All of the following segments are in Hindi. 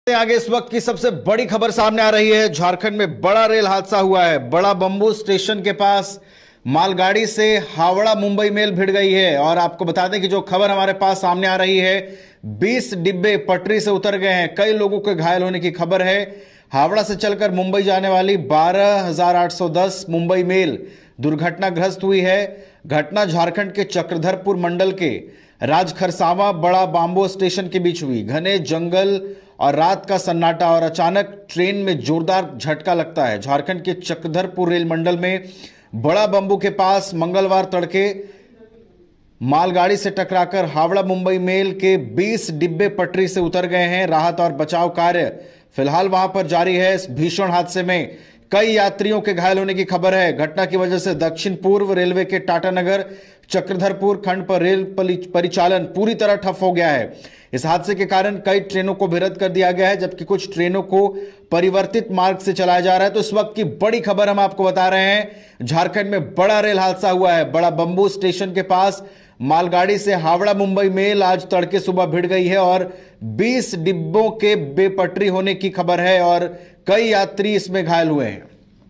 आगे इस वक्त की सबसे बड़ी खबर सामने आ रही है। झारखंड में बड़ा रेल हादसा हुआ है। बड़ा बम्बू स्टेशन के पास मालगाड़ी से हावड़ा मुंबई मेल भिड़ गई है। और आपको बता दें कि जो खबर हमारे पास सामने आ रही है, 20 डिब्बे पटरी से उतर गए हैं। कई लोगों के घायल होने की खबर है। हावड़ा से चलकर मुंबई जाने वाली 12,810 मुंबई मेल दुर्घटनाग्रस्त हुई है। घटना झारखंड के चक्रधरपुर मंडल के राजखरसावा बड़ा बाम्बो स्टेशन के बीच हुई। घने जंगल और रात का सन्नाटा और अचानक ट्रेन में जोरदार झटका लगता है। झारखंड के चक्रधरपुर रेल मंडल में बड़ा बम्बू के पास मंगलवार तड़के मालगाड़ी से टकराकर हावड़ा मुंबई मेल के 20 डिब्बे पटरी से उतर गए हैं। राहत और बचाव कार्य फिलहाल वहां पर जारी है। इस भीषण हादसे में कई यात्रियों के घायल होने की खबर है। घटना की वजह से दक्षिण पूर्व रेलवे के टाटानगर चक्रधरपुर खंड पर रेल परिचालन पूरी तरह ठप हो गया है। इस हादसे के कारण कई ट्रेनों को भी रद्द कर दिया गया है, जबकि कुछ ट्रेनों को परिवर्तित मार्ग से चलाया जा रहा है। तो इस वक्त की बड़ी खबर हम आपको बता रहे हैं। झारखंड में बड़ा रेल हादसा हुआ है। बड़ा बम्बू स्टेशन के पास मालगाड़ी से हावड़ा मुंबई मेल आज तड़के सुबह भिड़ गई है और 20 डिब्बों के बेपटरी होने की खबर है और कई यात्री इसमें घायल हुए हैं।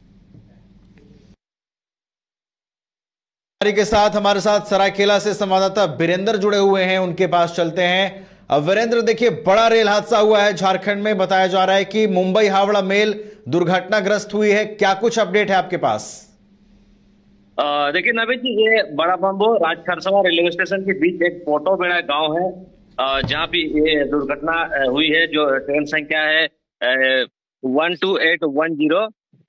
के साथ हमारे साथ सरायकेला से संवाददाता वीरेंद्र जुड़े हुए हैं, उनके पास चलते हैं। अब वीरेंद्र, देखिए, बड़ा रेल हादसा हुआ है झारखंड में। बताया जा रहा है कि मुंबई हावड़ा मेल दुर्घटनाग्रस्त हुई है। क्या कुछ अपडेट है आपके पास? देखिए नवीन जी, ये बड़ा बम्बो राजखरसवा रेलवे स्टेशन के बीच एक पोटो बेड़ा गांव है, जहां भी ये दुर्घटना हुई है। जो ट्रेन संख्या है 12810,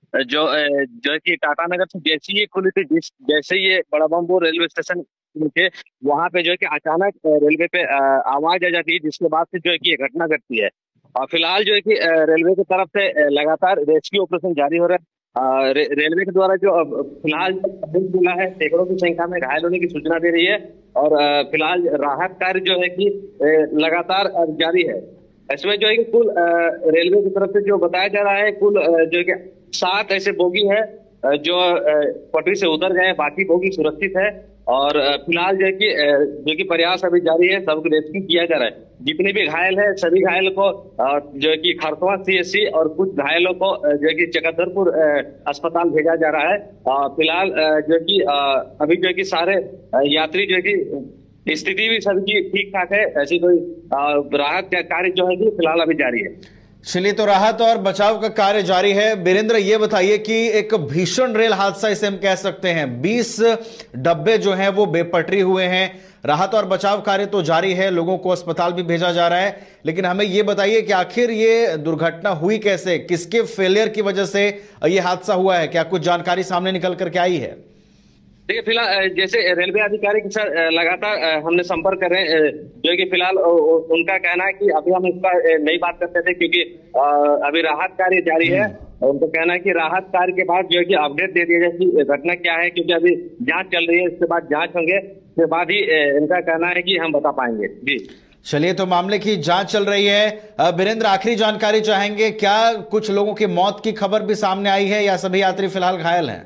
जो कि टाटानगर से जैसी ये खुली थी, जैसे ये बड़ा बम्बो रेलवे स्टेशन थे, वहां पे जो है कि अचानक रेलवे पे आवाज आ जाती है, जिसके बाद से जो है कि ये घटना घटती है। और फिलहाल जो है कि रेलवे की तरफ से लगातार रेस्क्यू ऑपरेशन जारी हो रहा है। रेलवे के द्वारा जो फिलहाल मिला है, सैकड़ों की संख्या में घायल होने की सूचना दे रही है। और फिलहाल राहत कार्य जो है कि लगातार जारी है। इसमें जो है कि कुल रेलवे की तरफ से जो बताया जा रहा है, कुल जो है कि 7 ऐसे बोगी है जो पटरी से उतर गए हैं, बाकी बोगी सुरक्षित है। और फिलहाल जो कि प्रयास अभी जारी है, सबको रेस्क्यू किया जा रहा है। जितने भी घायल है, सभी घायल को जो है कि खरसवा CHC और कुछ घायलों को जो है कि चक्रधरपुर अस्पताल भेजा जा रहा है। फिलहाल जो है कि अभी जो है कि सारे यात्री जो है कि स्थिति भी सबकी ठीक ठाक है। ऐसी कोई राहत का कार्य जो है कि फिलहाल अभी जारी है। चलिए, तो राहत और बचाव का कार्य जारी है। वीरेंद्र, ये बताइए कि एक भीषण रेल हादसा इसे हम कह सकते हैं। 20 डब्बे जो हैं वो बेपटरी हुए हैं। राहत और बचाव कार्य तो जारी है, लोगों को अस्पताल भी भेजा जा रहा है, लेकिन हमें ये बताइए कि आखिर ये दुर्घटना हुई कैसे, किसके फेलियर की वजह से ये हादसा हुआ है? क्या कुछ जानकारी सामने निकल करके आई है? देखिए, फिलहाल जैसे रेलवे अधिकारी के साथ लगातार हमने संपर्क कर रहे हैं, जो है कि फिलहाल उनका कहना है कि अभी हम इस पर नहीं बात करते थे, क्योंकि अभी राहत कार्य जारी है। उनका कहना है कि राहत कार्य के बाद जो है कि अपडेट दे दिया जाए कि घटना क्या है, क्योंकि अभी जांच चल रही है। इसके बाद जांच होंगे, उसके बाद ही इनका कहना है कि हम बता पाएंगे। जी चलिए, तो मामले की जांच चल रही है। वीरेंद्र, आखिरी जानकारी चाहेंगे, क्या कुछ लोगों की मौत की खबर भी सामने आई है या सभी यात्री फिलहाल घायल हैं?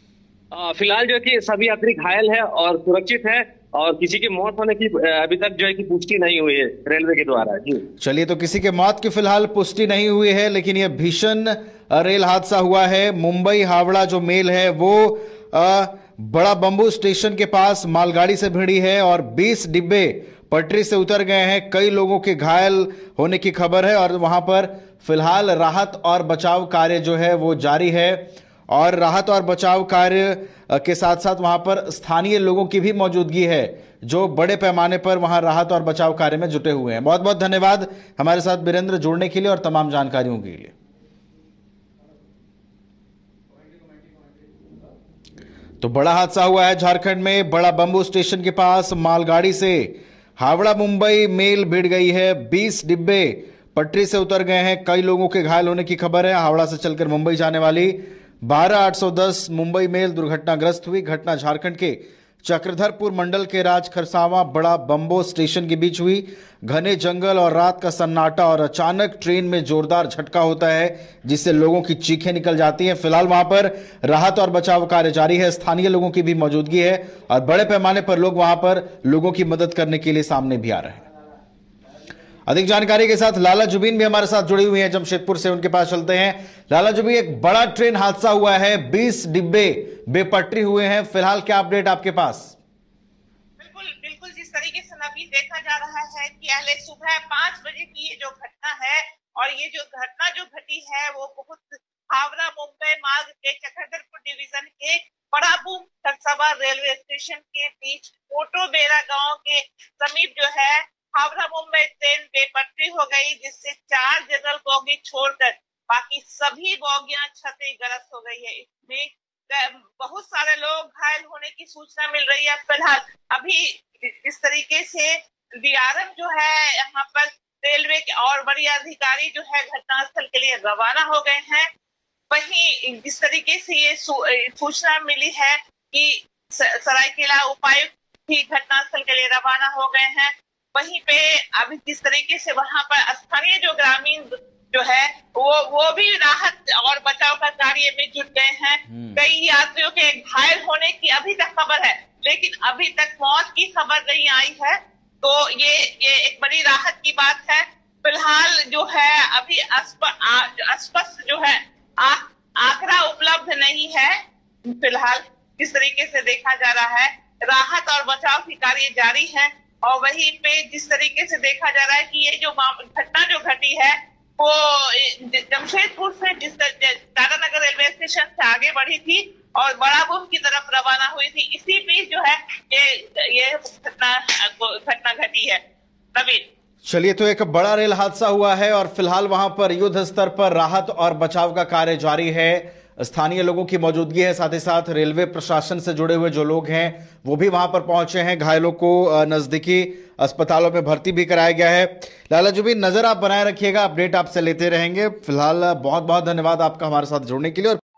फिलहाल जो है कि सभी यात्री घायल है और सुरक्षित है, और किसी की मौत होने की अभी तक जो है कि पुष्टि नहीं हुई है रेलवे के द्वारा। जी चलिए, तो किसी के मौत की फिलहाल पुष्टि नहीं हुई है, लेकिन यह भीषण रेल हादसा हुआ है। मुंबई हावड़ा जो मेल है वो बड़ा बम्बू स्टेशन के पास मालगाड़ी से भिड़ी है और 20 डिब्बे पटरी से उतर गए हैं। कई लोगों के घायल होने की खबर है और वहां पर फिलहाल राहत और बचाव कार्य जो है वो जारी है। और राहत और बचाव कार्य के साथ साथ वहां पर स्थानीय लोगों की भी मौजूदगी है, जो बड़े पैमाने पर वहां राहत और बचाव कार्य में जुटे हुए हैं। बहुत बहुत धन्यवाद हमारे साथ वीरेंद्र जुड़ने के लिए और तमाम जानकारियों के लिए। तो बड़ा हादसा हुआ है झारखंड में। बड़ा बम्बू स्टेशन के पास मालगाड़ी से हावड़ा मुंबई मेल भिड़ गई है। 20 डिब्बे पटरी से उतर गए हैं। कई लोगों के घायल होने की खबर है। हावड़ा से चलकर मुंबई जाने वाली 12,810 मुंबई मेल दुर्घटनाग्रस्त हुई। घटना झारखंड के चक्रधरपुर मंडल के राजखरसावा बड़ा बम्बो स्टेशन के बीच हुई। घने जंगल और रात का सन्नाटा और अचानक ट्रेन में जोरदार झटका होता है, जिससे लोगों की चीखें निकल जाती हैं। फिलहाल वहां पर राहत और बचाव कार्य जारी है। स्थानीय लोगों की भी मौजूदगी है और बड़े पैमाने पर लोग वहां पर लोगों की मदद करने के लिए सामने भी आ रहे हैं। अधिक जानकारी के साथ लाला जुबीन भी हमारे साथ जुड़ी हुई हैं जमशेदपुर से, उनके पास चलते हैं। लाला जुबीन, एक बड़ा ट्रेन हादसा हुआ है, 20 डिब्बे बेपटरी हुए हैं, फिलहाल क्या अपडेट आपके पास? बिल्कुल बिल्कुल, जिस तरीके से नवीन देखा जा रहा है कि पहले सुबह 5 बजे की ये जो घटना है, और ये जो घटना जो घटी है वो बहुत हावड़ा मुंबई मार्ग के चक्रधरपुर डिवीजन के बड़ाबूम खरसावां रेलवे स्टेशन के बीच कोटो बेरा गांव के समीप जो है हावड़ा मुंबई ट्रेन बेपटरी हो गई, जिससे 4 जनरल बोगी छोड़कर बाकी सभी बोगियां क्षतिग्रस्त हो गई है। इसमें बहुत सारे लोग घायल होने की सूचना मिल रही है। फिलहाल अभी इस तरीके से डीआरएम जो है यहाँ पर रेलवे के और बड़ी अधिकारी जो है घटनास्थल के लिए रवाना हो गए हैं। वहीं जिस तरीके से ये सूचना मिली है कि सरायकेला उपायुक्त भी घटनास्थल के लिए रवाना हो गए हैं, वहीं पे अभी जिस तरीके से वहां पर स्थानीय जो ग्रामीण जो है वो भी राहत और बचाव का कार्य में जुट गए हैं। कई यात्रियों के घायल होने की अभी तक खबर है, लेकिन अभी तक मौत की खबर नहीं आई है, तो ये एक बड़ी राहत की बात है। फिलहाल जो है अभी स्पष्ट जो है आंकड़ा उपलब्ध नहीं है। फिलहाल जिस तरीके से देखा जा रहा है राहत और बचाव की कार्य जारी है, और वहीं पे जिस तरीके से देखा जा रहा है कि ये जो घटना जो घटी है वो जमशेदपुर से टाटानगर रेलवे स्टेशन से आगे बढ़ी थी और बड़ाबूम की तरफ रवाना हुई थी। इसी बीच जो है ये घटना घटी है। नवीन, चलिए, तो एक बड़ा रेल हादसा हुआ है और फिलहाल वहां पर युद्ध स्तर पर राहत और बचाव का कार्य जारी है। स्थानीय लोगों की मौजूदगी है, साथ ही साथ रेलवे प्रशासन से जुड़े हुए जो लोग हैं वो भी वहां पर पहुंचे हैं। घायलों को नजदीकी अस्पतालों में भर्ती भी कराया गया है। लाला जुबीन, नजर आप बनाए रखिएगा, अपडेट आपसे लेते रहेंगे। फिलहाल बहुत बहुत धन्यवाद आपका हमारे साथ जुड़ने के लिए। और